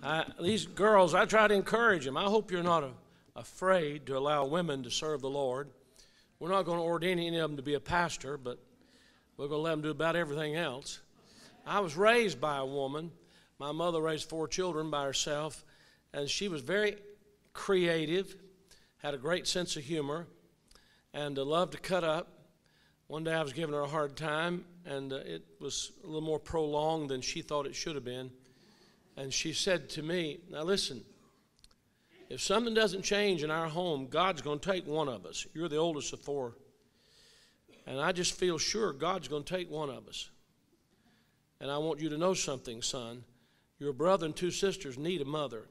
These girls, I try to encourage them. I hope you're not afraid to allow women to serve the Lord. We're not going to ordain any of them to be a pastor, but we're going to let them do about everything else. I was raised by a woman. My mother raised 4 children by herself, and she was very creative, had a great sense of humor, and loved to cut up. One day I was giving her a hard time, and it was a little more prolonged than she thought it should have been. And she said to me, now listen, if something doesn't change in our home, God's going to take one of us. You're the oldest of 4. And I just feel sure God's going to take one of us. And I want you to know something, son. Your brother and 2 sisters need a mother.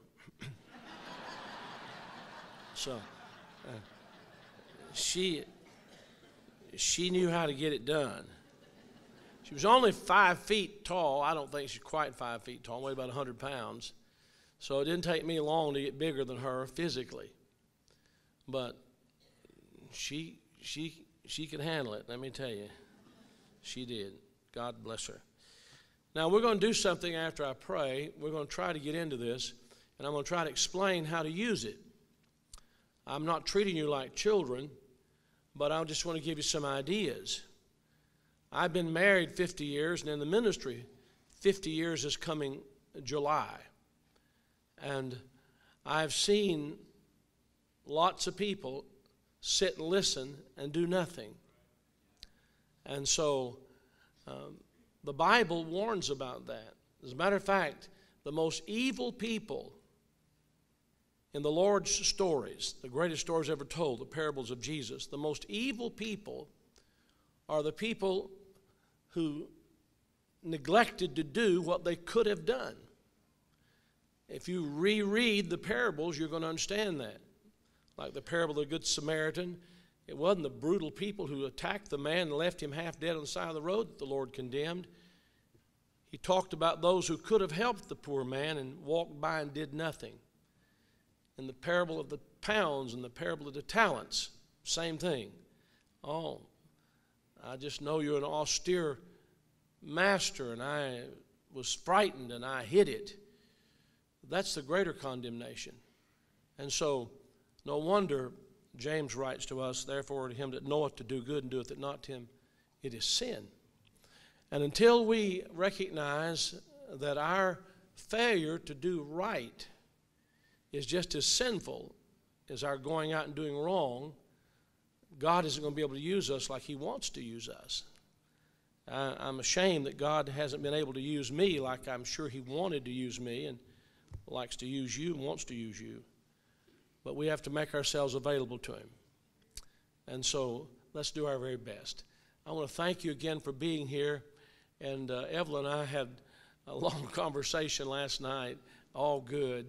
So she knew how to get it done. She was only 5 feet tall. I don't think she's quite 5 feet tall, weighed about 100 pounds. So it didn't take me long to get bigger than her physically. But she could handle it, let me tell you. She did. God bless her. Now we're going to do something after I pray. We're going to try to get into this, and I'm going to try to explain how to use it. I'm not treating you like children, but I just want to give you some ideas. I've been married 50 years, and in the ministry, 50 years is coming July. And I've seen lots of people sit and listen and do nothing. And so the Bible warns about that. As a matter of fact, the most evil people in the Lord's stories, the greatest stories ever told, the parables of Jesus, the most evil people are the people who neglected to do what they could have done. If you reread the parables, you're going to understand that. Like the parable of the Good Samaritan, it wasn't the brutal people who attacked the man and left him half dead on the side of the road that the Lord condemned. He talked about those who could have helped the poor man and walked by and did nothing. In the parable of the pounds and the parable of the talents, same thing. Oh, I just know you're an austere master, and I was frightened and I hid it. That's the greater condemnation. And so, no wonder James writes to us, therefore to him that knoweth to do good and doeth it not to him, it is sin. And until we recognize that our failure to do right is just as sinful as our going out and doing wrong, God isn't going to be able to use us like he wants to use us. I'm ashamed that God hasn't been able to use me like I'm sure he wanted to use me and likes to use you and wants to use you. But we have to make ourselves available to him. And so let's do our very best. I want to thank you again for being here. And Evelyn and I had a long conversation last night, all good.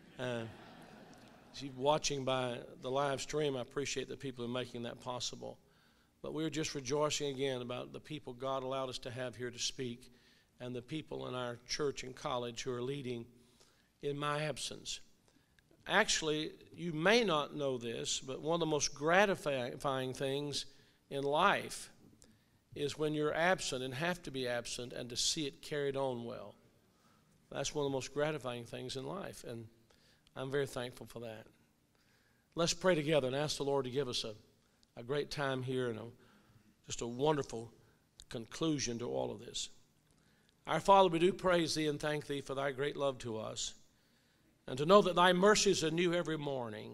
She's watching by the live stream. I appreciate the people who are making that possible. But we're just rejoicing again about the people God allowed us to have here to speak and the people in our church and college who are leading in my absence. Actually, you may not know this, but one of the most gratifying things in life is when you're absent and have to be absent and to see it carried on well. That's one of the most gratifying things in life, and I'm very thankful for that. Let's pray together and ask the Lord to give us a great time here and just a wonderful conclusion to all of this. Our Father, we do praise thee and thank thee for thy great love to us, and to know that thy mercies are new every morning.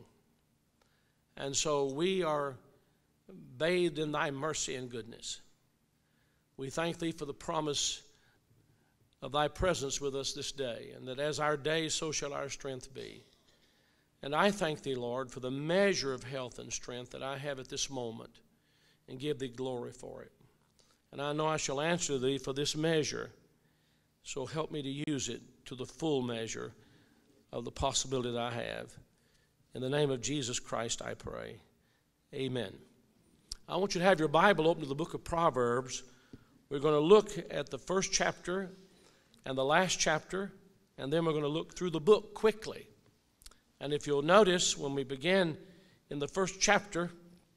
And so we are bathed in thy mercy and goodness. We thank thee for the promise of thy presence with us this day, and that as our days, so shall our strength be. And I thank thee, Lord, for the measure of health and strength that I have at this moment, and give thee glory for it. And I know I shall answer thee for this measure, so help me to use it to the full measure of the possibility that I have. In the name of Jesus Christ, I pray. Amen. I want you to have your Bible open to the book of Proverbs. We're going to look at the first chapter and the last chapter, and then we're going to look through the book quickly. And if you'll notice, when we begin in the first chapter,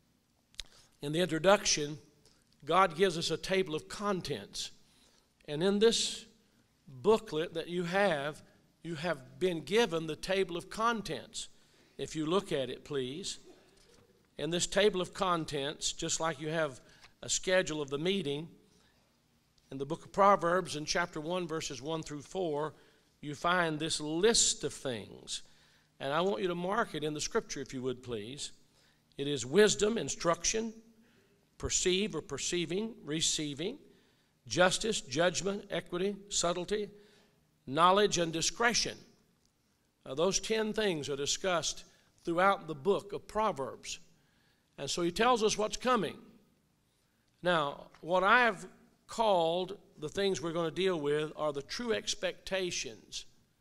in the introduction, God gives us a table of contents. And in this booklet that you have, you have been given the table of contents. If you look at it, please. In this table of contents, just like you have a schedule of the meeting, in the book of Proverbs, in chapter 1, verses 1 through 4, you find this list of things. And I want you to mark it in the scripture, if you would, please. It is wisdom, instruction, perceive or perceiving, receiving, justice, judgment, equity, subtlety, knowledge, and discretion. Those 10 things are discussed throughout the book of Proverbs. And so he tells us what's coming. Now, what I have called the things we're going to deal with are the true expectations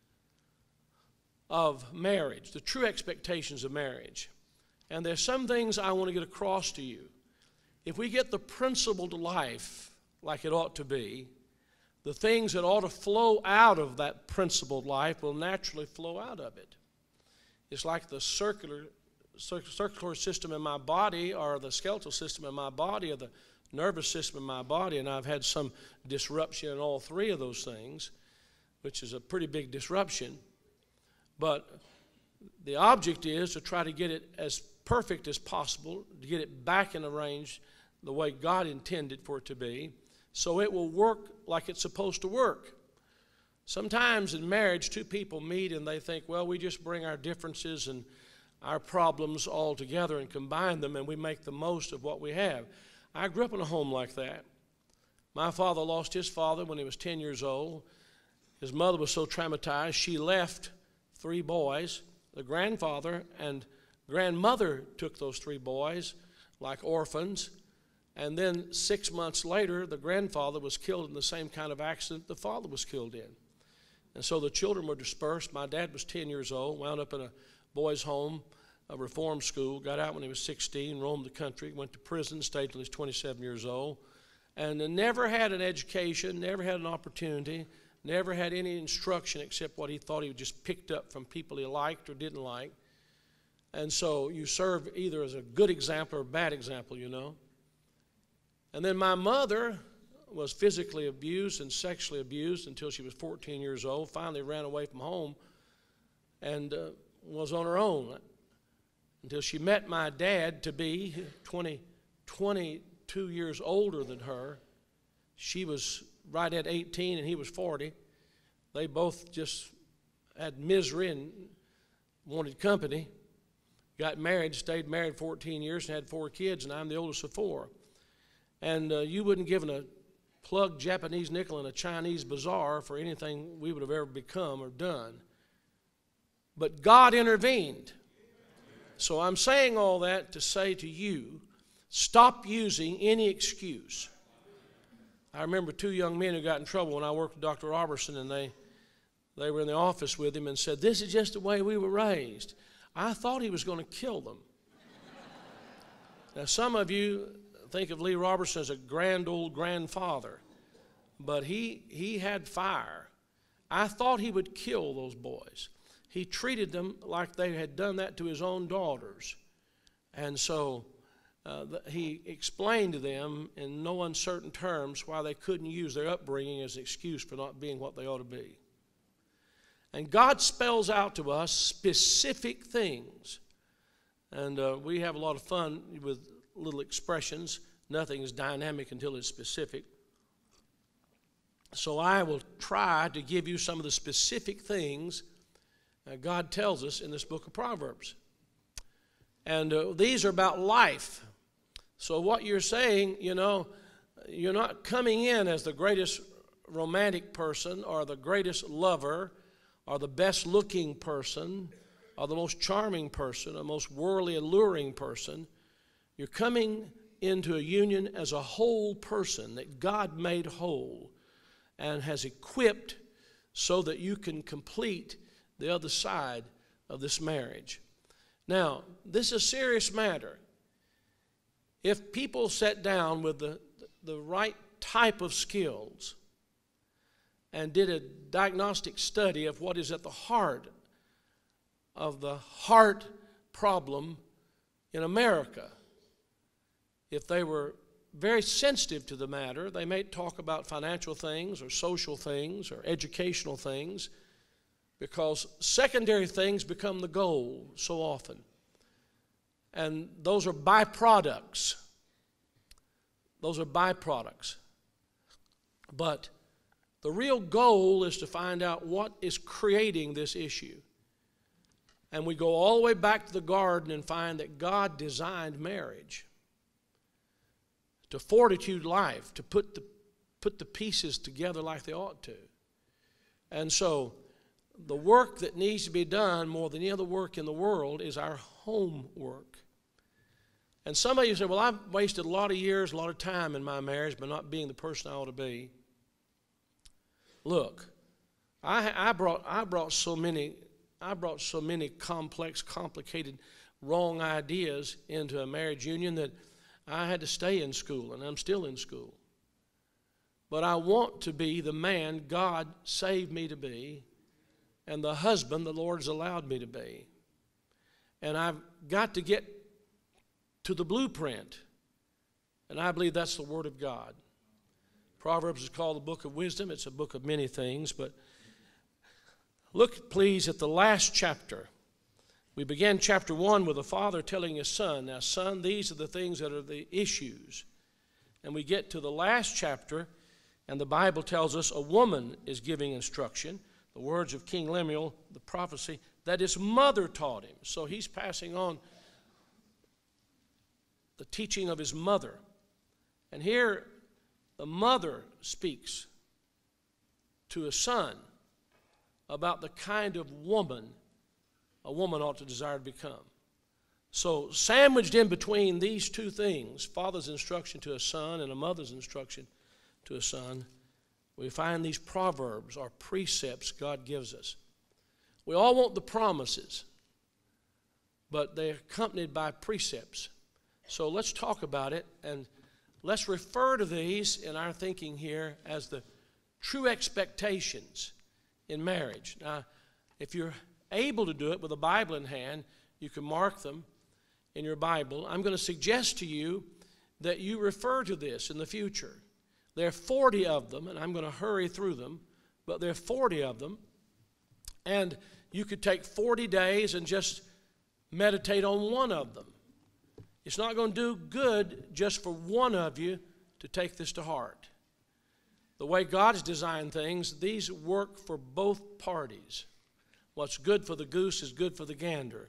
of marriage, the true expectations of marriage. And there's some things I want to get across to you. If we get the principled life like it ought to be, the things that ought to flow out of that principled life will naturally flow out of it. It's like the circular system in my body, or the skeletal system in my body, or the nervous system in my body, and I've had some disruption in all three of those things, which is a pretty big disruption. But the object is to try to get it as perfect as possible, to get it back in a range the way God intended for it to be, so it will work like it's supposed to work. Sometimes in marriage, two people meet and they think, well, we just bring our differences and our problems all together and combine them, and we make the most of what we have. I grew up in a home like that. My father lost his father when he was 10 years old. His mother was so traumatized, she left 3 boys. The grandfather and grandmother took those 3 boys like orphans. And then 6 months later, the grandfather was killed in the same kind of accident the father was killed in. And so the children were dispersed. My dad was 10 years old, wound up in a boys' home, a reform school, got out when he was 16, roamed the country, went to prison, stayed till he was 27 years old, and never had an education, never had an opportunity, never had any instruction except what he thought he just picked up from people he liked or didn't like. And so you serve either as a good example or a bad example, you know. And then my mother was physically abused and sexually abused until she was 14 years old, finally ran away from home and was on her own until she met my dad, to be 22 years older than her. She was right at 18 and he was 40. They both just had misery and wanted company. Got married, stayed married 14 years and had 4 kids, and I'm the oldest of 4. And you wouldn't give a plugged Japanese nickel in a Chinese bazaar for anything we would have ever become or done. But God intervened. So I'm saying all that to say to you, stop using any excuse. I remember 2 young men who got in trouble when I worked with Dr. Robertson, and they were in the office with him and said, this is just the way we were raised. I thought he was going to kill them. Now, some of you think of Lee Robertson as a grand old grandfather, but he had fire. I thought he would kill those boys. He treated them like they had done that to his own daughters. And so he explained to them in no uncertain terms why they couldn't use their upbringing as an excuse for not being what they ought to be. And God spells out to us specific things. And we have a lot of fun with little expressions. Nothing is dynamic until it's specific. So I will try to give you some of the specific things God tells us in this book of Proverbs. And these are about life. So what you're saying, you know, you're not coming in as the greatest romantic person or the greatest lover or the best looking person or the most charming person or the most worldly alluring person. You're coming into a union as a whole person that God made whole and has equipped so that you can complete the other side of this marriage. Now, this is a serious matter. If people sat down with the right type of skills and did a diagnostic study of what is at the heart of the heart problem in America, if they were very sensitive to the matter, they may talk about financial things or social things or educational things, because secondary things become the goal so often. And those are byproducts. Those are byproducts. But the real goal is to find out what is creating this issue. And we go all the way back to the garden and find that God designed marriage to fortitude life, to put the pieces together like they ought to. And so the work that needs to be done more than any other work in the world is our home work. And some of you say, well, I've wasted a lot of years, a lot of time in my marriage by not being the person I ought to be. Look, I brought so many complex, complicated, wrong ideas into a marriage union that I had to stay in school, and I'm still in school. But I want to be the man God saved me to be and the husband the Lord has allowed me to be. And I've got to get to the blueprint, and I believe that's the Word of God. Proverbs is called the book of wisdom. It's a book of many things, but look, please, at the last chapter. We began chapter 1 with a father telling his son, now, son, these are the things that are the issues. And we get to the last chapter, and the Bible tells us a woman is giving instruction. The words of King Lemuel, the prophecy, that his mother taught him. So he's passing on the teaching of his mother. And here, the mother speaks to a son about the kind of woman a woman ought to desire to become. So sandwiched in between these two things, father's instruction to a son and a mother's instruction to a son, we find these proverbs or precepts God gives us. We all want the promises, but they're accompanied by precepts. So let's talk about it, and let's refer to these in our thinking here as the true expectations in marriage. Now, if you're able to do it with a Bible in hand, you can mark them in your Bible. I'm going to suggest to you that you refer to this in the future. There are 40 of them, and I'm going to hurry through them, but there are 40 of them. And you could take 40 days and just meditate on one of them. It's not going to do good just for one of you to take this to heart. The way God has designed things, these work for both parties. What's good for the goose is good for the gander.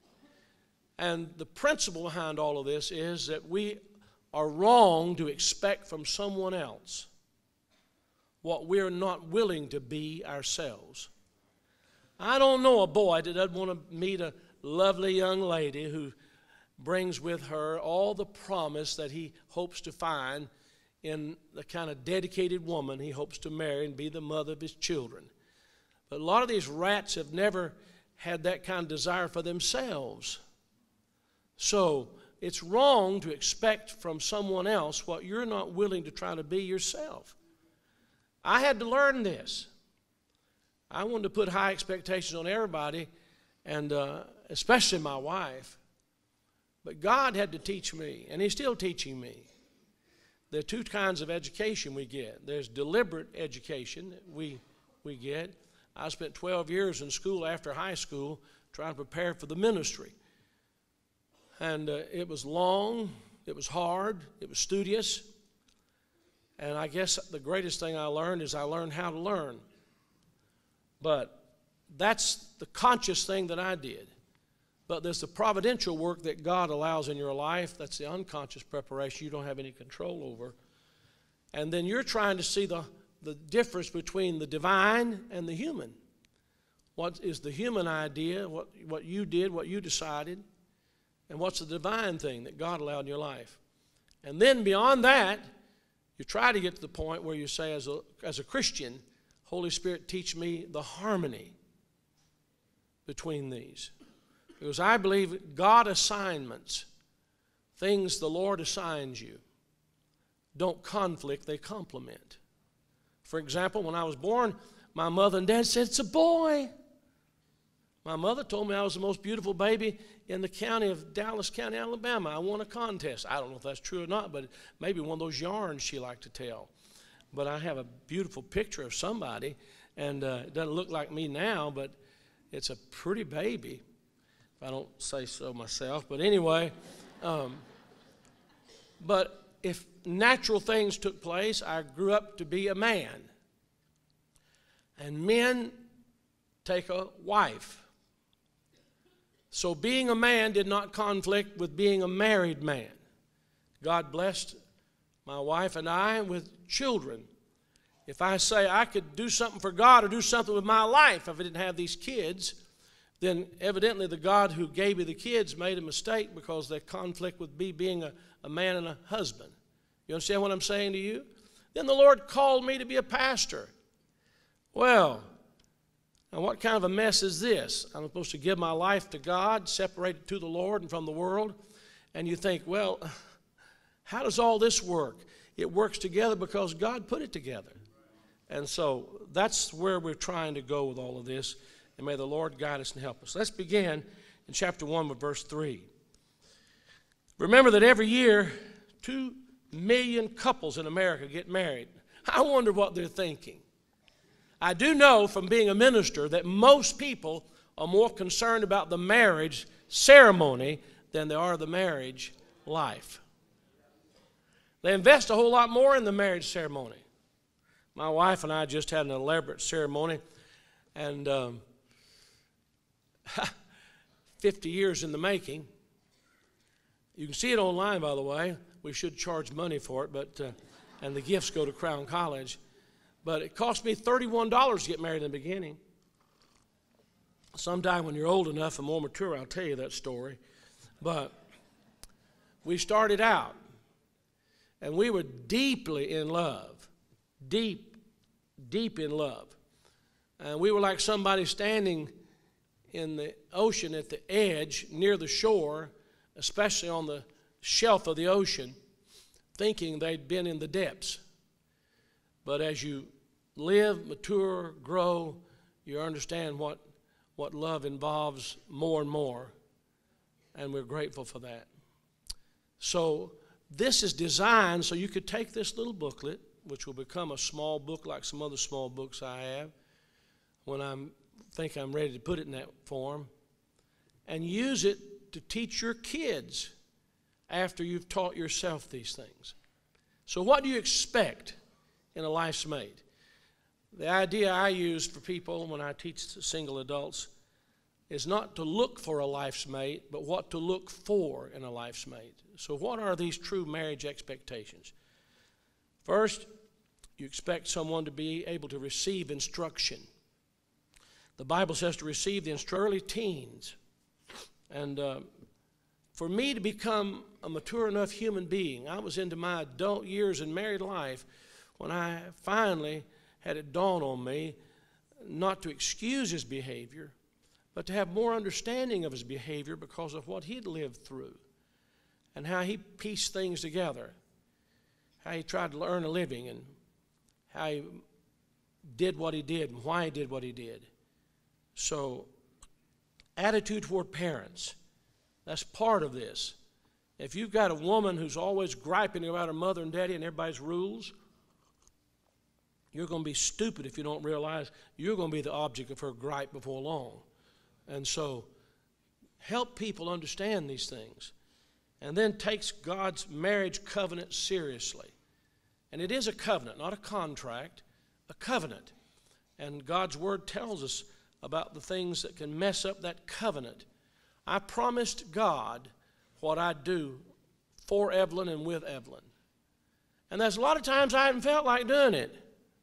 And the principle behind all of this is that we are wrong to expect from someone else what we're not willing to be ourselves. I don't know a boy that doesn't want to meet a lovely young lady who brings with her all the promise that he hopes to find in the kind of dedicated woman he hopes to marry and be the mother of his children. But a lot of these rats have never had that kind of desire for themselves. So it's wrong to expect from someone else what you're not willing to try to be yourself. I had to learn this. I wanted to put high expectations on everybody, and especially my wife. But God had to teach me, and He's still teaching me. There are two kinds of education we get. There's deliberate education that we get. I spent 12 years in school after high school trying to prepare for the ministry. And it was long, it was hard, it was studious. And I guess the greatest thing I learned is I learned how to learn. But that's the conscious thing that I did. But there's the providential work that God allows in your life. That's the unconscious preparation you don't have any control over. And then you're trying to see the difference between the divine and the human. What is the human idea, what you did, what you decided, and what's the divine thing that God allowed in your life. And then beyond that, you try to get to the point where you say, as a Christian, Holy Spirit, teach me the harmony between these. Because I believe God assignments, things the Lord assigns you, don't conflict, they complement. For example, when I was born, my mother and dad said, it's a boy. My mother told me I was the most beautiful baby in the county of Dallas County, Alabama. I won a contest. I don't know if that's true or not, but maybe one of those yarns she liked to tell. But I have a beautiful picture of somebody, And it doesn't look like me now, but it's a pretty baby, if I don't say so myself. But anyway, but if natural things took place, I grew up to be a man. And men take a wife. So being a man did not conflict with being a married man. God blessed my wife and I with children. If I say I could do something for God or do something with my life if I didn't have these kids, then evidently the God who gave me the kids made a mistake because they conflict with me being a man and a husband. You understand what I'm saying to you? Then the Lord called me to be a pastor. Well, now what kind of a mess is this? I'm supposed to give my life to God, separate it to the Lord and from the world. And you think, well, how does all this work? It works together because God put it together. And so that's where we're trying to go with all of this. And may the Lord guide us and help us. Let's begin in chapter 1 with verse 3. Remember that every year, 2 million couples in America get married. I wonder what they're thinking. I do know from being a minister that most people are more concerned about the marriage ceremony than they are the marriage life. They invest a whole lot more in the marriage ceremony. My wife and I just had an elaborate ceremony, and 50 years in the making. You can see it online, by the way. We should charge money for it, but and the gifts go to Crown College. But it cost me $31 to get married in the beginning. Sometime when you're old enough and more mature, I'll tell you that story. But we started out, and we were deeply in love. Deep in love. And we were like somebody standing in the ocean at the edge near the shore, especially on the shelf of the ocean, thinking they'd been in the depths. But as you live, mature, grow, you understand what love involves more and more. And we're grateful for that. So this is designed so you could take this little booklet, which will become a small book like some other small books I have when I think I'm ready to put it in that form, and use it to teach your kids after you've taught yourself these things. So what do you expect in a life's mate? The idea I use for people when I teach single adults is not to look for a life's mate, but what to look for in a life's mate. So what are these true marriage expectations? First, you expect someone to be able to receive instruction. The Bible says to receive the early teens. And for me to become a mature enough human being, I was into my adult years in married life when I finally had it dawn on me not to excuse his behavior, but to have more understanding of his behavior because of what he'd lived through and how he pieced things together, how he tried to earn a living and how he did what he did and why he did what he did. So, attitude toward parents, that's part of this. If you've got a woman who's always griping about her mother and daddy and everybody's rules, you're going to be stupid if you don't realize you're going to be the object of her gripe before long. And so, help people understand these things. And then takes God's marriage covenant seriously. And it is a covenant, not a contract, a covenant. And God's Word tells us about the things that can mess up that covenant. I promised God what I'd do for Evelyn and with Evelyn. And there's a lot of times I haven't felt like doing it.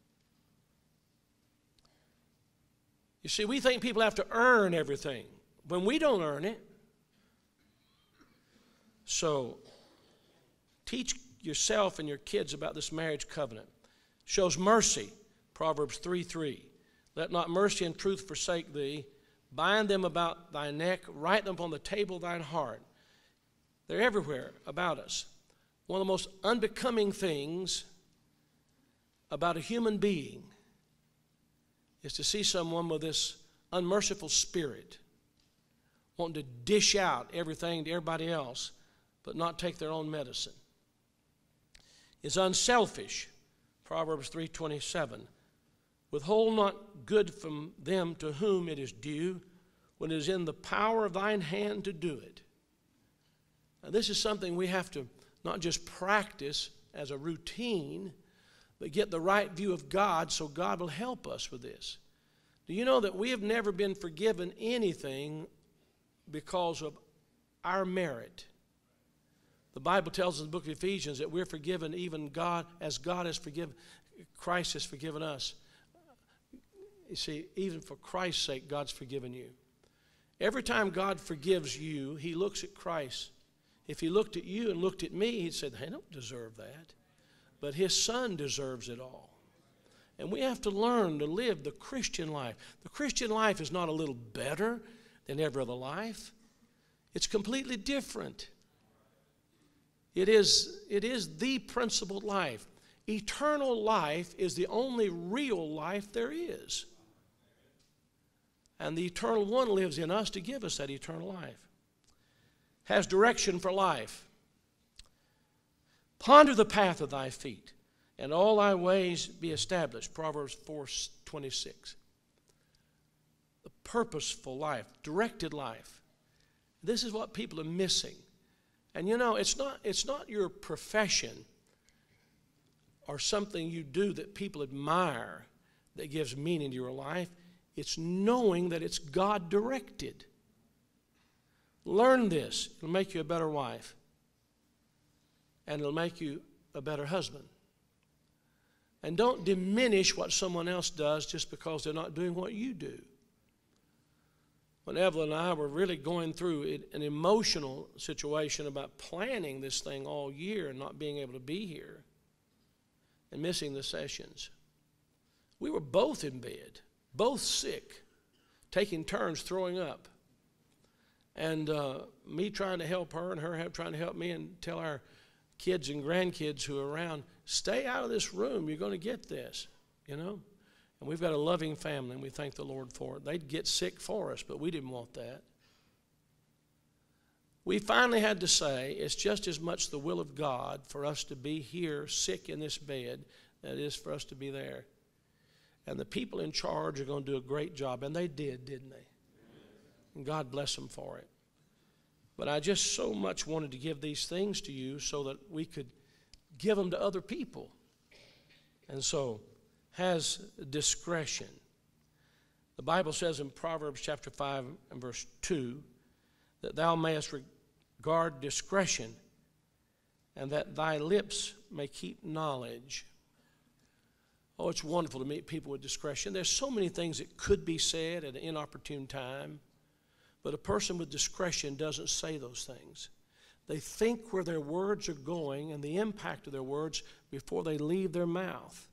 You see, we think people have to earn everything when we don't earn it. So, teach yourself and your kids about this marriage covenant. Shows mercy, Proverbs 3:3. Let not mercy and truth forsake thee. Bind them about thy neck. Write them upon the table of thine heart. They're everywhere about us. One of the most unbecoming things about a human being is to see someone with this unmerciful spirit, wanting to dish out everything to everybody else, but not take their own medicine. Is unselfish, Proverbs 3:27. Withhold not good from them to whom it is due, when it is in the power of thine hand to do it. Now, this is something we have to not just practice as a routine, but get the right view of God so God will help us with this. Do you know that we have never been forgiven anything because of our merit? The Bible tells us in the book of Ephesians that we're forgiven even God as God has forgiven, Christ has forgiven us. You see, even for Christ's sake, God's forgiven you. Every time God forgives you, he looks at Christ. If he looked at you and looked at me, he'd say, they don't deserve that. But his son deserves it all. And we have to learn to live the Christian life. The Christian life is not a little better than every other life. It's completely different. It is the principled life. Eternal life is the only real life there is. And the eternal one lives in us to give us that eternal life. Has direction for life. Ponder the path of thy feet, and all thy ways be established. Proverbs 4:26. The purposeful life, directed life. This is what people are missing. And you know, it's not your profession or something you do that people admire that gives meaning to your life. It's knowing that it's God directed. Learn this. It'll make you a better wife. And it'll make you a better husband. And don't diminish what someone else does just because they're not doing what you do. When Evelyn and I were really going through an emotional situation about planning this thing all year and not being able to be here and missing the sessions, we were both in bed, both sick, taking turns throwing up. And me trying to help her and her trying to help me and tell our kids and grandkids who are around, stay out of this room, you're going to get this, you know. And we've got a loving family, and we thank the Lord for it. They'd get sick for us, but we didn't want that. We finally had to say it's just as much the will of God for us to be here sick in this bed than it is for us to be there. And the people in charge are going to do a great job, and they did, didn't they? And God bless them for it. But I just so much wanted to give these things to you so that we could give them to other people. And so, has discretion. The Bible says in Proverbs chapter 5 and verse 2 that thou mayest regard discretion and that thy lips may keep knowledge. Oh, it's wonderful to meet people with discretion. There's so many things that could be said at an inopportune time, but a person with discretion doesn't say those things. They think where their words are going and the impact of their words before they leave their mouth.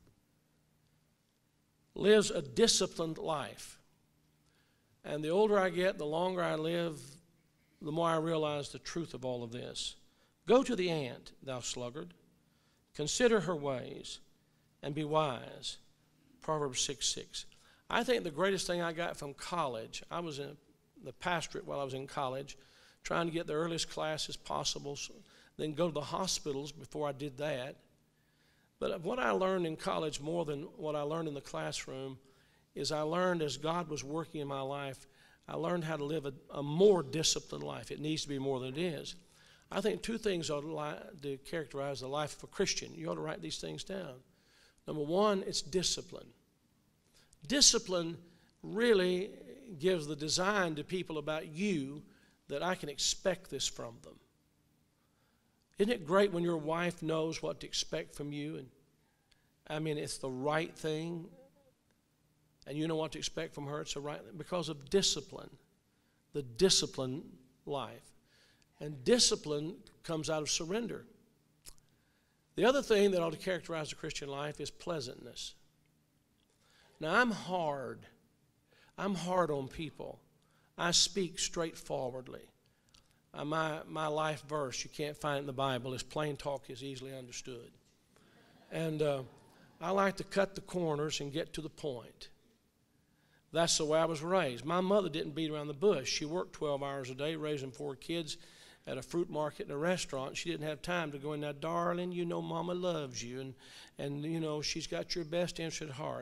Lives a disciplined life. And the older I get, the longer I live, the more I realize the truth of all of this. Go to the ant, thou sluggard. Consider her ways and be wise. Proverbs 6:6. I think the greatest thing I got from college, I was in the pastorate while I was in college, trying to get the earliest classes possible, then go to the hospitals before I did that. But what I learned in college more than what I learned in the classroom is I learned as God was working in my life, I learned how to live a more disciplined life. It needs to be more than it is. I think two things ought to characterize the life of a Christian. You ought to write these things down. Number one, it's discipline. Discipline really gives the design to people about you that I can expect this from them. Isn't it great when your wife knows what to expect from you? And I mean, it's the right thing, and you know what to expect from her. It's the right thing because of discipline, the disciplined life. And discipline comes out of surrender. The other thing that ought to characterize the Christian life is pleasantness. Now, I'm hard on people. I speak straightforwardly. My life verse, you can't find it in the Bible, is plain talk is easily understood. And I like to cut the corners and get to the point. That's the way I was raised. My mother didn't beat around the bush. She worked 12 hours a day raising 4 kids at a fruit market and a restaurant. She didn't have time to go in there, darling, you know Mama loves you, and you know she's got your best interest at heart.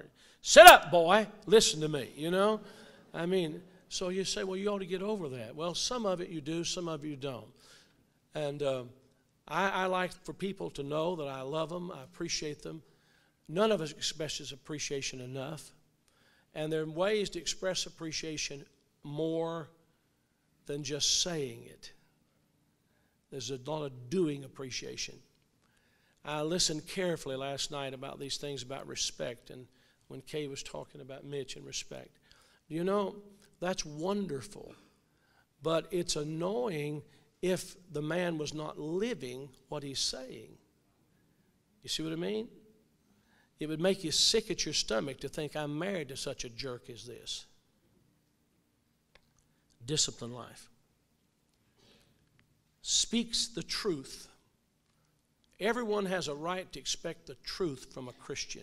Sit up, boy. Listen to me, you know. I mean, so you say, well, you ought to get over that. Well, some of it you do, some of it you don't. And I like for people to know that I love them, I appreciate them. None of us expresses appreciation enough. And there are ways to express appreciation more than just saying it. There's a lot of doing appreciation. I listened carefully last night about these things about respect, and when Kay was talking about Mitch and respect. You know, that's wonderful, but it's annoying if the man was not living what he's saying. You see what I mean? It would make you sick at your stomach to think I'm married to such a jerk as this. Discipline life. Speaks the truth. Everyone has a right to expect the truth from a Christian.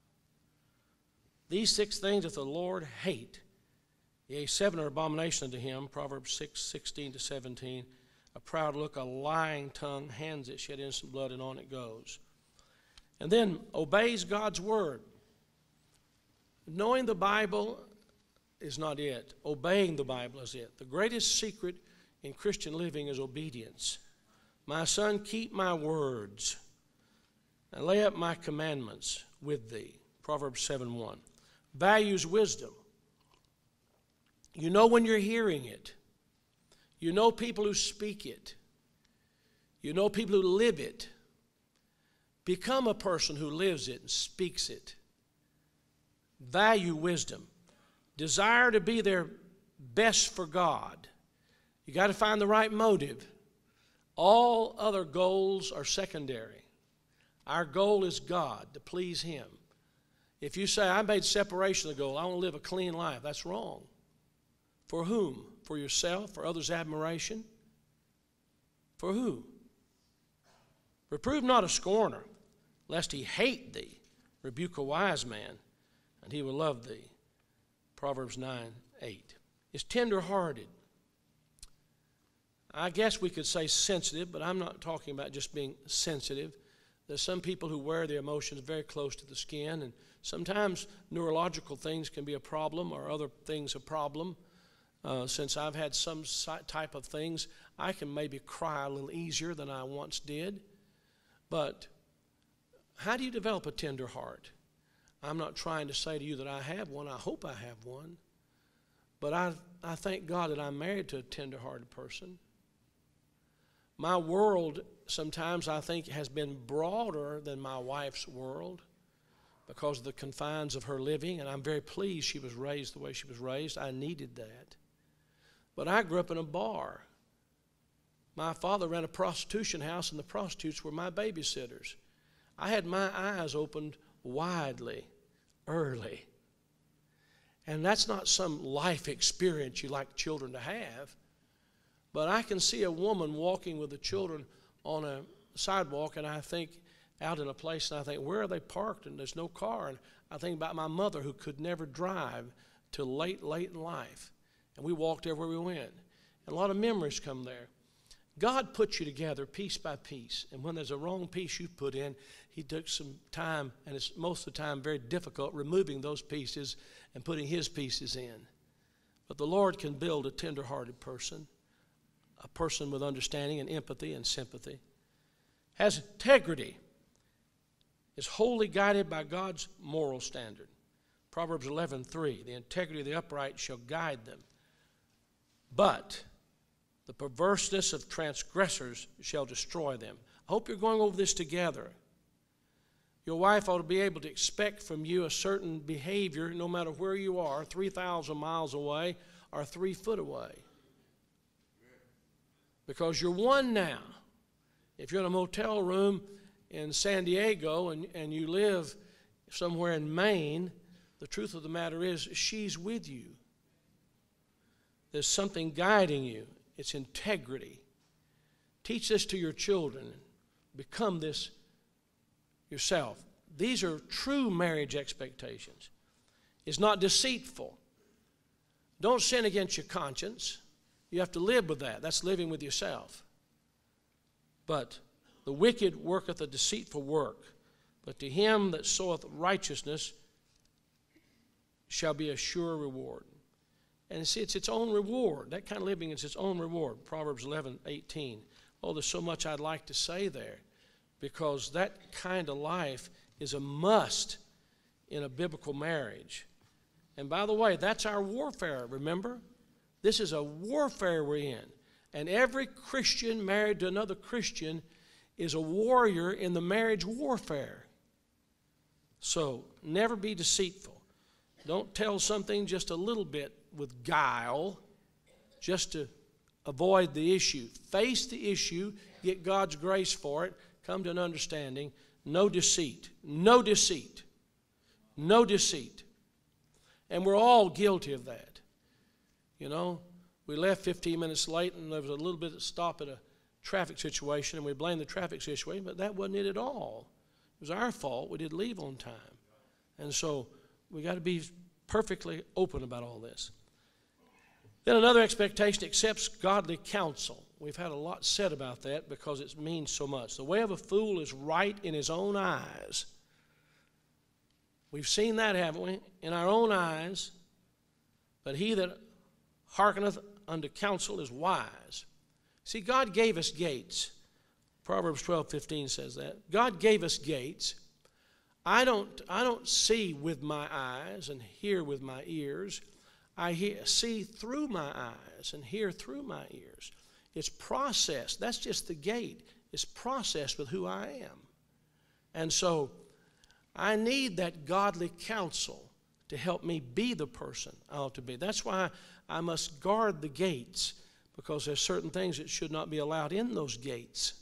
These 6 things that the Lord hate, yea, 7 are abomination unto him, Proverbs 6:16-17. A proud look, a lying tongue, hands that shed innocent blood, and on it goes. And then obeys God's word. Knowing the Bible is not it. Obeying the Bible is it. The greatest secret in Christian living is obedience. My son, keep my words and lay up my commandments with thee. Proverbs 7:1. Values wisdom. You know when you're hearing it. You know people who speak it. You know people who live it. Become a person who lives it and speaks it. Value wisdom. Desire to be their best for God. You got to find the right motive. All other goals are secondary. Our goal is God, to please Him. If you say, I made separation the goal, I want to live a clean life, that's wrong. For whom? For yourself? For others' admiration? For who? Reprove not a scorner, lest he hate thee. Rebuke a wise man, and he will love thee. Proverbs 9:8. Is tender-hearted. I guess we could say sensitive, but I'm not talking about just being sensitive. There's some people who wear their emotions very close to the skin, and sometimes neurological things can be a problem or other things a problem. Since I've had some type of things, I can maybe cry a little easier than I once did. But how do you develop a tender heart? I'm not trying to say to you that I have one. I hope I have one. But I thank God that I'm married to a tender-hearted person. My world sometimes I think has been broader than my wife's world because of the confines of her living, and I'm very pleased she was raised the way she was raised. I needed that. But I grew up in a bar. My father ran a prostitution house, and the prostitutes were my babysitters. I had my eyes opened widely, early. And that's not some life experience you like children to have. But I can see a woman walking with the children on a sidewalk, and I think out in a place, and I think, where are they parked? And there's no car. And I think about my mother who could never drive till late in life. And we walked everywhere we went. And a lot of memories come there. God puts you together piece by piece. And when there's a wrong piece you put in, He took some time, and it's most of the time very difficult, removing those pieces and putting His pieces in. But the Lord can build a tender-hearted person, a person with understanding and empathy and sympathy. Has integrity. Is wholly guided by God's moral standard. Proverbs 11:3, the integrity of the upright shall guide them. But the perverseness of transgressors shall destroy them. I hope you're going over this together. Your wife ought to be able to expect from you a certain behavior no matter where you are, 3,000 miles away or 3 foot away. Because you're one now. If you're in a motel room in San Diego and you live somewhere in Maine, the truth of the matter is she's with you. There's something guiding you. It's integrity. Teach this to your children. Become this yourself. These are true marriage expectations. It's not deceitful. Don't sin against your conscience. You have to live with that. That's living with yourself. But the wicked worketh a deceitful work, but to him that soweth righteousness shall be a sure reward. And see, it's its own reward. That kind of living is its own reward. Proverbs 11:18. Oh, there's so much I'd like to say there, because that kind of life is a must in a biblical marriage. And by the way, that's our warfare, remember? This is a warfare we're in. And every Christian married to another Christian is a warrior in the marriage warfare. So never be deceitful. Don't tell something just a little bit with guile just to avoid the issue. Face the issue, get God's grace for it, come to an understanding. No deceit. No deceit. No deceit. And we're all guilty of that. You know, we left 15 minutes late and there was a little bit of stop at a traffic situation and we blamed the traffic situation, but that wasn't it at all. It was our fault. We didn't leave on time. And so we got to be perfectly open about all this. Then another expectation accepts godly counsel. We've had a lot said about that because it means so much. The way of a fool is right in his own eyes. We've seen that, haven't we? In our own eyes. But he that hearkeneth unto counsel is wise. See, God gave us gates. Proverbs 12:15 says that. God gave us gates. I don't see with my eyes and hear with my ears. I see through my eyes and hear through my ears. It's processed. That's just the gate. It's processed with who I am. And so I need that godly counsel to help me be the person I ought to be. That's why I must guard the gates, because there's certain things that should not be allowed in those gates.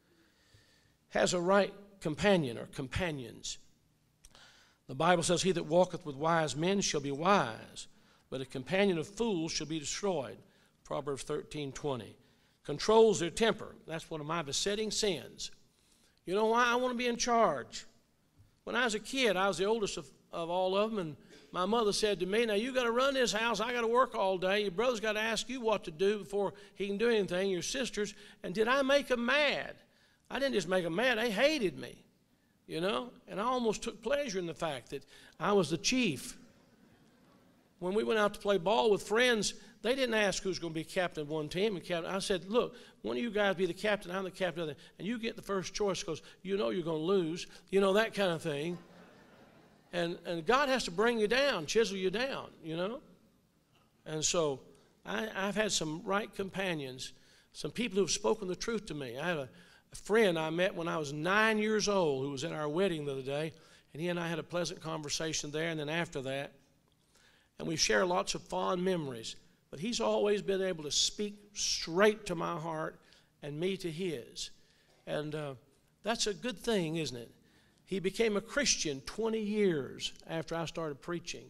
Has a right companion or companions. The Bible says, he that walketh with wise men shall be wise, but a companion of fools shall be destroyed. Proverbs 13:20. Controls their temper. That's one of my besetting sins. You know why? I want to be in charge. When I was a kid, I was the oldest of all of them, and my mother said to me, now you got to run this house. I got to work all day. Your brother's got to ask you what to do before he can do anything, your sisters. And did I make them mad? I didn't just make them mad. They hated me, you know. And I almost took pleasure in the fact that I was the chief. When we went out to play ball with friends, they didn't ask who's going to be captain of one team. And captain. I said, look, one of you guys be the captain, I'm the captain of the other, and you get the first choice because you know you're going to lose, you know, that kind of thing. And God has to bring you down, chisel you down, you know. And so I've had some right companions, some people who have spoken the truth to me. I have a friend I met when I was 9 years old who was at our wedding the other day, and he and I had a pleasant conversation there, and then after that, and we share lots of fond memories. But he's always been able to speak straight to my heart and me to his. And that's a good thing, isn't it? He became a Christian 20 years after I started preaching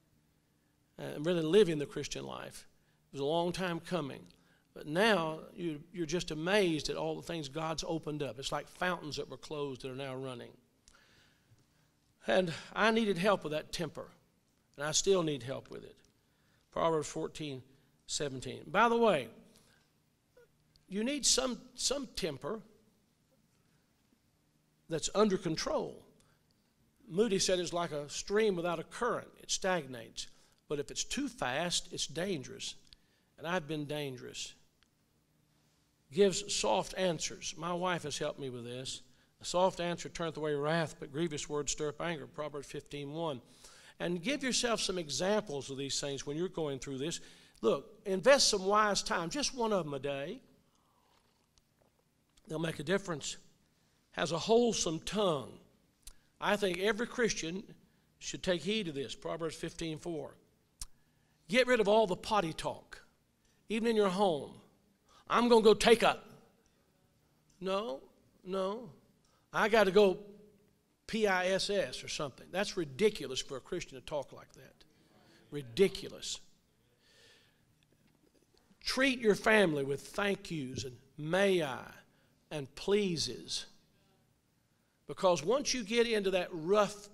and really living the Christian life. It was a long time coming. But now you're just amazed at all the things God's opened up. It's like fountains that were closed that are now running. And I needed help with that temper. And I still need help with it. Proverbs 14:17. By the way, you need some temper that's under control. Moody said it's like a stream without a current. It stagnates. But if it's too fast, it's dangerous. And I've been dangerous. Gives soft answers. My wife has helped me with this. A soft answer turneth away wrath, but grievous words stir up anger. Proverbs 15:1. And give yourself some examples of these things when you're going through this. Look, invest some wise time, just one of them a day. They'll make a difference. Has a wholesome tongue. I think every Christian should take heed of this. Proverbs 15:4. Get rid of all the potty talk, even in your home. I'm going to go take a. No. I got to go PISS or something. That's ridiculous for a Christian to talk like that. Ridiculous. Treat your family with thank yous and may I and pleases. Because once you get into that rough,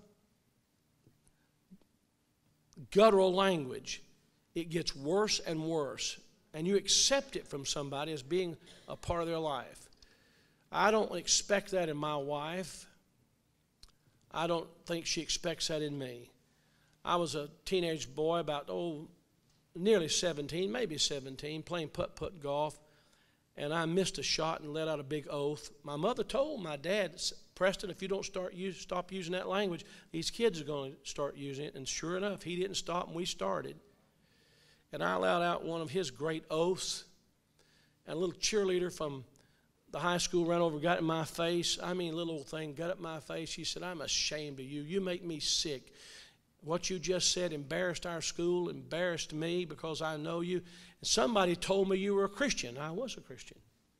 guttural language, it gets worse and worse. And you accept it from somebody as being a part of their life. I don't expect that in my wife. I don't think she expects that in me. I was a teenage boy, about, nearly 17, maybe 17, playing putt-putt golf, and I missed a shot and let out a big oath. My mother told my dad, Preston, if you don't stop using that language, these kids are going to start using it. And sure enough, he didn't stop, and we started. And I let out one of his great oaths, and a little cheerleader from the high school ran over, got in my face. I mean, a little old thing got up my face. She said, I'm ashamed of you. You make me sick. What you just said embarrassed our school, embarrassed me because I know you. And somebody told me you were a Christian. I was a Christian.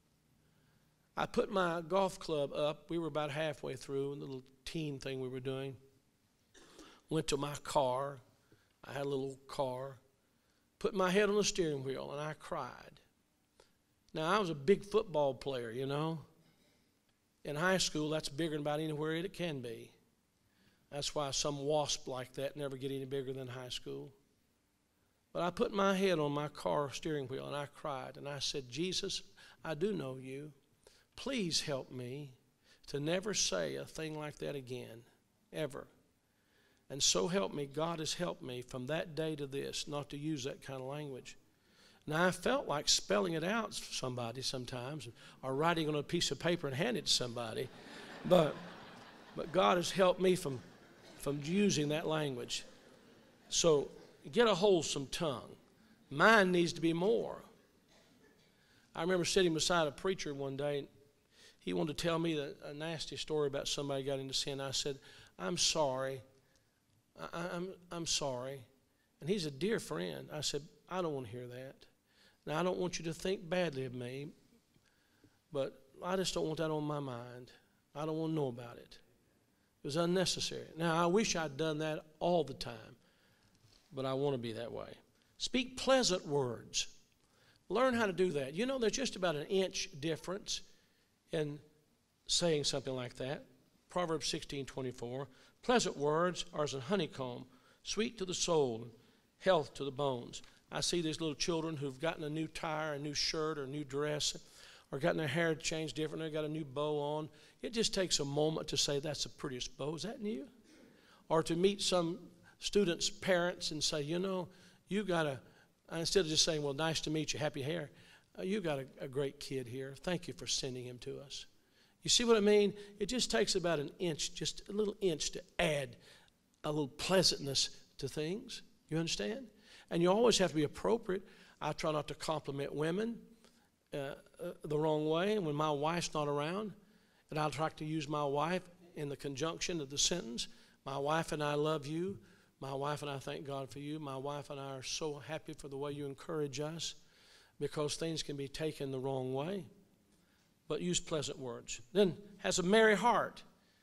I put my golf club up. We were about halfway through, a little teen thing we were doing. Went to my car. I had a little car. Put my head on the steering wheel, and I cried. Now, I was a big football player, you know. In high school, that's bigger than about anywhere it can be. That's why some wasp like that never get any bigger than high school. But I put my head on my car steering wheel, and I cried, and I said, Jesus, I do know you. Please help me to never say a thing like that again, ever. And so help me, God has helped me from that day to this not to use that kind of language. Now, I felt like spelling it out to somebody sometimes, or writing on a piece of paper and handing it to somebody. But God has helped me from using that language. So get a wholesome tongue. Mine needs to be more. I remember sitting beside a preacher one day, and he wanted to tell me a nasty story about somebody got into sin. I said, I'm sorry. I'm sorry. And he's a dear friend. I said, I don't want to hear that. Now, I don't want you to think badly of me, but I just don't want that on my mind. I don't want to know about it. It was unnecessary. Now, I wish I'd done that all the time, but I want to be that way. Speak pleasant words. Learn how to do that. You know, there's just about an inch difference in saying something like that. Proverbs 16:24. Pleasant words are as a honeycomb, sweet to the soul, health to the bones. I see these little children who've gotten a new tire, a new shirt, or a new dress, or gotten their hair changed differently, got a new bow on. It just takes a moment to say, that's the prettiest bow. Is that new? Or to meet some students' parents and say, you know, you got instead of just saying, well, nice to meet you, happy hair, you got a great kid here. Thank you for sending him to us. You see what I mean? It just takes about an inch, just a little inch to add a little pleasantness to things. You understand? And you always have to be appropriate. I try not to compliment women the wrong way when my wife's not around. And I'll try to use my wife in the conjunction of the sentence. My wife and I love you. My wife and I thank God for you. My wife and I are so happy for the way you encourage us, because things can be taken the wrong way. But use pleasant words. Then, has a merry heart.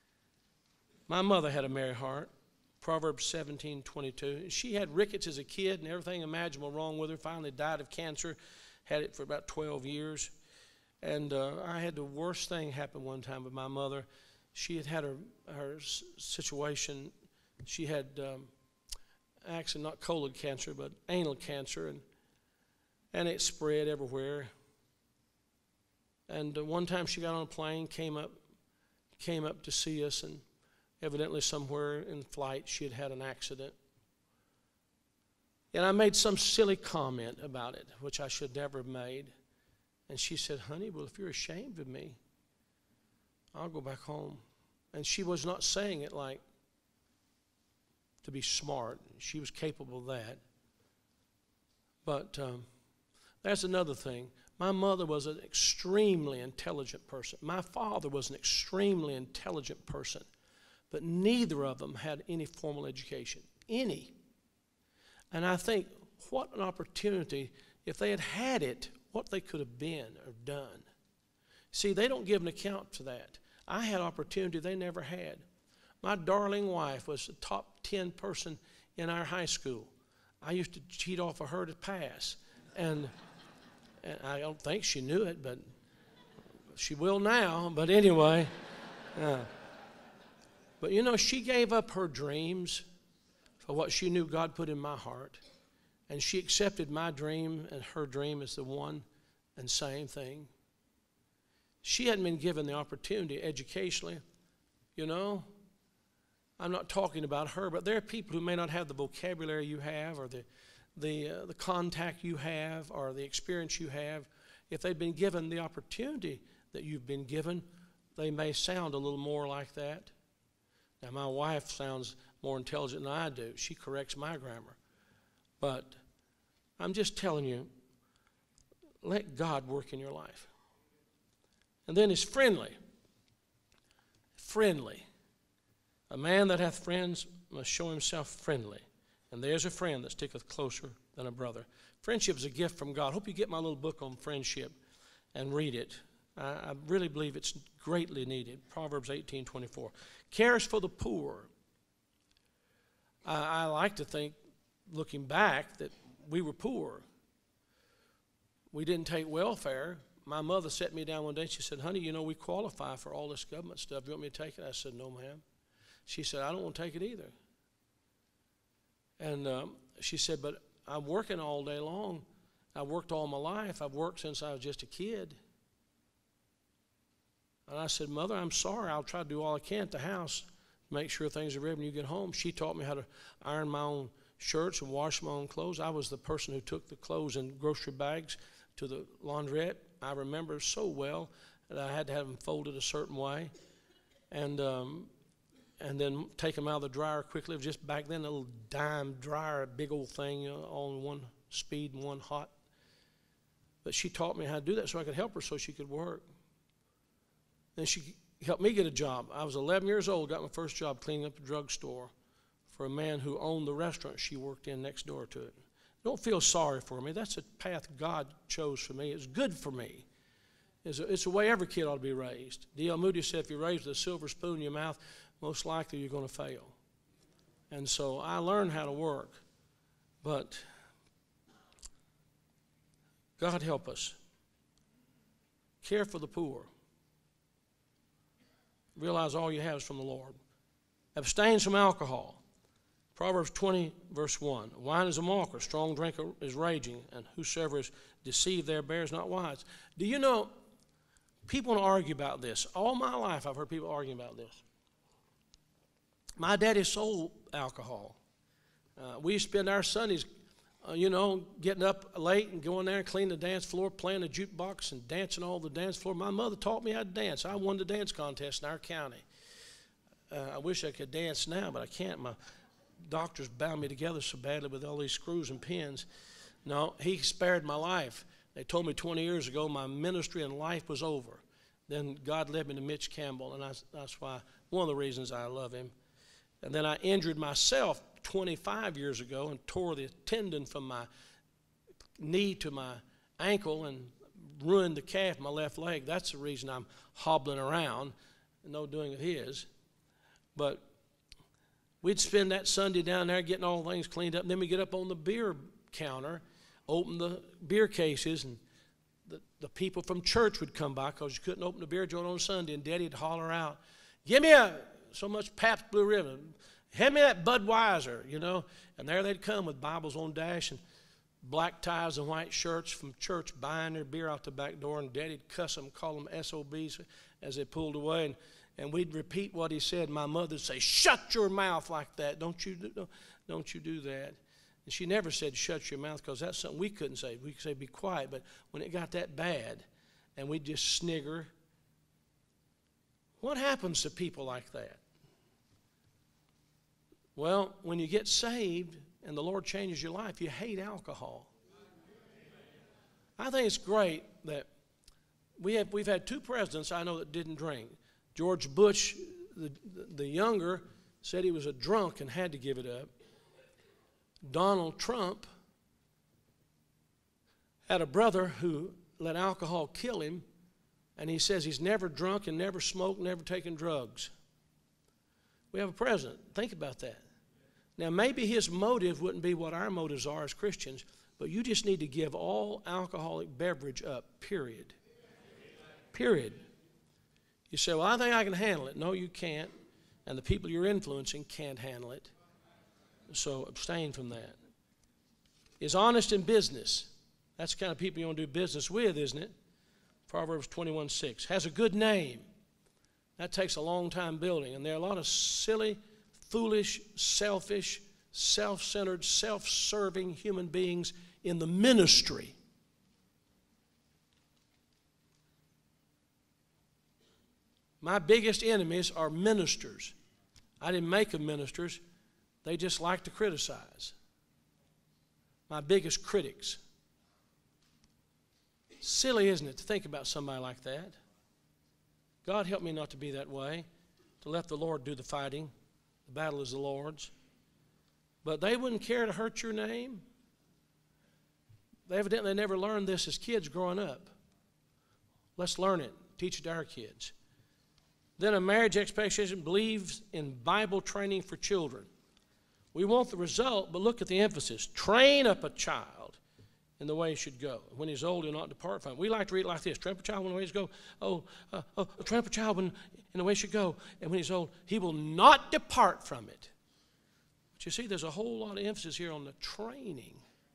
My mother had a merry heart. Proverbs 17:22. She had rickets as a kid and everything imaginable wrong with her. Finally died of cancer. Had it for about 12 years. And I had the worst thing happen one time with my mother. She had her situation. She had actually not colon cancer, but anal cancer. And it spread everywhere. And one time she got on a plane, came up to see us, and evidently somewhere in flight she had had an accident. And I made some silly comment about it, which I should never have made. And she said, honey, well, if you're ashamed of me, I'll go back home. And she was not saying it like to be smart. She was capable of that. But that's another thing. My mother was an extremely intelligent person. My father was an extremely intelligent person. But neither of them had any formal education. Any. And I think, what an opportunity, if they had had it, what they could have been or done. See, they don't give an account for that. I had opportunity they never had. My darling wife was the top 10 person in our high school. I used to cheat off of her to pass. And I don't think she knew it, but she will now. But anyway. But you know, she gave up her dreams for what she knew God put in my heart. And she accepted my dream and her dream as the one and same thing. She hadn't been given the opportunity educationally, you know. I'm not talking about her, but there are people who may not have the vocabulary you have, or the contact you have, or the experience you have. If they've been given the opportunity that you've been given, they may sound a little more like that. Now, my wife sounds more intelligent than I do. She corrects my grammar. But I'm just telling you, let God work in your life. And then is friendly. Friendly. A man that hath friends must show himself friendly. And there's a friend that sticketh closer than a brother. Friendship is a gift from God. Hope you get my little book on friendship and read it. I really believe it's greatly needed. Proverbs 18:24. Cares for the poor. I like to think, looking back, that we were poor. We didn't take welfare. My mother sat me down one day and she said, honey, you know we qualify for all this government stuff. You want me to take it? I said, no, ma'am. She said, I don't want to take it either. And she said, but I'm working all day long. I've worked all my life. I've worked since I was just a kid. And I said, Mother, I'm sorry. I'll try to do all I can at the house to make sure things are ready when you get home. She taught me how to iron my own shirts and wash my own clothes. I was the person who took the clothes in grocery bags to the laundrette. I remember so well that I had to have them folded a certain way. And then take them out of the dryer quickly. It was just back then a little dime dryer, a big old thing, all in one speed and one hot. But she taught me how to do that so I could help her so she could work. And she helped me get a job. I was 11 years old, got my first job cleaning up a drugstore for a man who owned the restaurant she worked in next door to it. Don't feel sorry for me. That's a path God chose for me. It's good for me. It's the way every kid ought to be raised. D.L. Moody said if you're raised with a silver spoon in your mouth, most likely you're going to fail. And so I learned how to work. But God help us. Care for the poor. Realize all you have is from the Lord. Abstain from alcohol. Proverbs 20, verse 1. Wine is a mocker, strong drink is raging, and whosoever is deceived there bears not wise. Do you know, people want to argue about this. All my life I've heard people arguing about this. My daddy sold alcohol. We used to spend our Sundays, getting up late and going there and cleaning the dance floor, playing the jukebox and dancing all the dance floor. My mother taught me how to dance. I won the dance contest in our county. I wish I could dance now, but I can't. My doctors bound me together so badly with all these screws and pins. No, he spared my life. They told me 20 years ago my ministry and life was over. Then God led me to Mitch Campbell, and that's why one of the reasons I love him. And then I injured myself 25 years ago and tore the tendon from my knee to my ankle and ruined the calf of my left leg. That's the reason I'm hobbling around, no doing of his. But we'd spend that Sunday down there getting all things cleaned up, and then we get up on the beer counter, open the beer cases, and the people from church would come by because you couldn't open the beer joint on Sunday, and Daddy'd holler out, give me so much Pabst Blue Ribbon. Hand me that Budweiser, And there they'd come with Bibles on dash and black ties and white shirts from church buying their beer out the back door, and Daddy'd cuss them, call them SOBs as they pulled away. And we'd repeat what he said. My mother'd say, shut your mouth like that. Don't you do that. And she never said shut your mouth because that's something we couldn't say. We could say be quiet. But when it got that bad and we'd just snigger, what happens to people like that? Well, when you get saved and the Lord changes your life, you hate alcohol. I think it's great that we've had two presidents I know that didn't drink. George Bush, the younger, said he was a drunk and had to give it up. Donald Trump had a brother who let alcohol kill him, and he says he's never drunk and never smoked, never taken drugs. We have a president. Think about that. Now, maybe his motive wouldn't be what our motives are as Christians, but you just need to give all alcoholic beverage up, period. Period. You say, well, I think I can handle it. No, you can't. And the people you're influencing can't handle it. So abstain from that. Is honest in business. That's the kind of people you want to do business with, isn't it? Proverbs 21:6. Has a good name. That takes a long time building. And there are a lot of silly, foolish, selfish, self-centered, self-serving human beings in the ministry. My biggest enemies are ministers. I didn't make them ministers. They just like to criticize. My biggest critics. Silly, isn't it, to think about somebody like that? God help me not to be that way, to let the Lord do the fighting. The battle is the Lord's. But they wouldn't care to hurt your name. They evidently never learned this as kids growing up. Let's learn it. Teach it to our kids. Then a marriage expectation believes in Bible training for children. We want the result, but look at the emphasis. Train up a child in the way he should go. When he's old, he'll not depart from it. We like to read it like this. Train up a child in the way he should go. Train up a child in the way he should go. And when he's old, he will not depart from it. But you see, there's a whole lot of emphasis here on the training.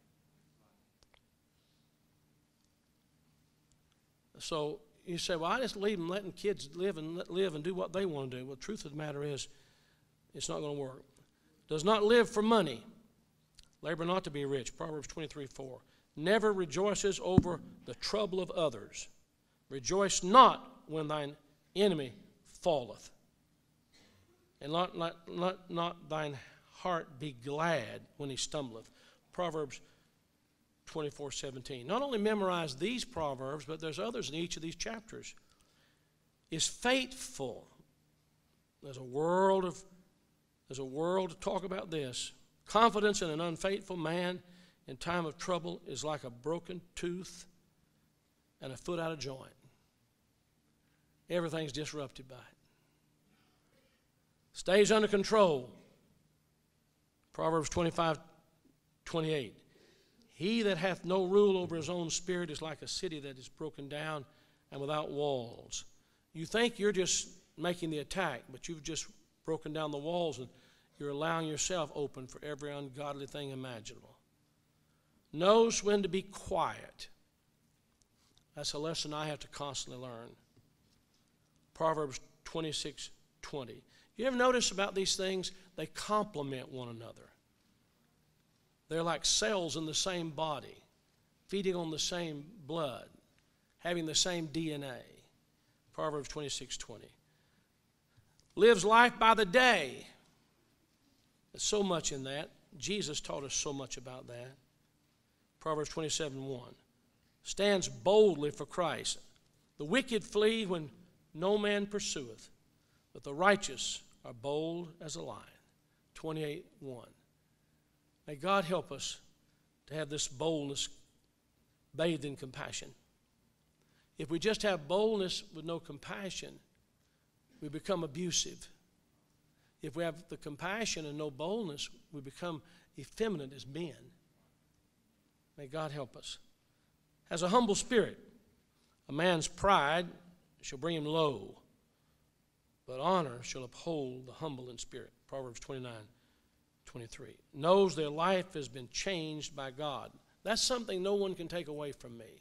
So you say, well, I just leave them letting kids live and do what they want to do. Well, the truth of the matter is, it's not going to work. Does not live for money. Labor not to be rich. Proverbs 23:4. Never rejoices over the trouble of others. Rejoice not when thine enemy falleth. And not thine heart be glad when he stumbleth. Proverbs 24:17. Not only memorize these proverbs, but there's others in each of these chapters. Is faithful. There's a world to talk about this. Confidence in an unfaithful man in time of trouble is like a broken tooth and a foot out of joint. Everything's disrupted by it. Stays under control. Proverbs 25:28. He that hath no rule over his own spirit is like a city that is broken down and without walls. You think you're just making the attack, but you've just broken down the walls and you're allowing yourself open for every ungodly thing imaginable. Knows when to be quiet. That's a lesson I have to constantly learn. Proverbs 26:20. You ever notice about these things? They complement one another. They're like cells in the same body, feeding on the same blood, having the same DNA. Proverbs 26:20. Lives life by the day. There's so much in that. Jesus taught us so much about that. Proverbs 27:1. Stands boldly for Christ. The wicked flee when no man pursueth, but the righteous are bold as a lion. 28:1. May God help us to have this boldness bathed in compassion. If we just have boldness with no compassion, we become abusive. If we have the compassion and no boldness, we become effeminate as men. May God help us. Has a humble spirit. A man's pride shall bring him low, but honor shall uphold the humble in spirit. Proverbs 29:23. Knows their life has been changed by God. That's something no one can take away from me.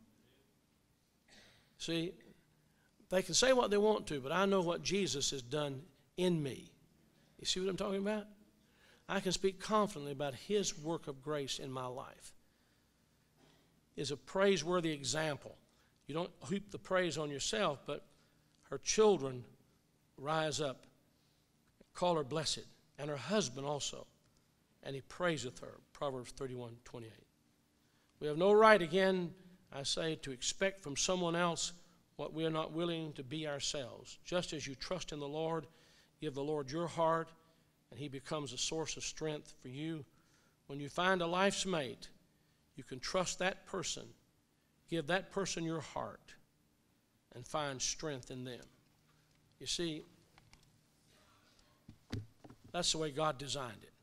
See, they can say what they want to, but I know what Jesus has done in me. You see what I'm talking about? I can speak confidently about his work of grace in my life. It's a praiseworthy example. You don't heap the praise on yourself, but her children rise up, call her blessed, and her husband also, and he praiseth her. Proverbs 31:28. We have no right, again, I say, to expect from someone else what we are not willing to be ourselves. Just as you trust in the Lord, give the Lord your heart, and he becomes a source of strength for you. When you find a life's mate, you can trust that person, give that person your heart, and find strength in them. You see, that's the way God designed it.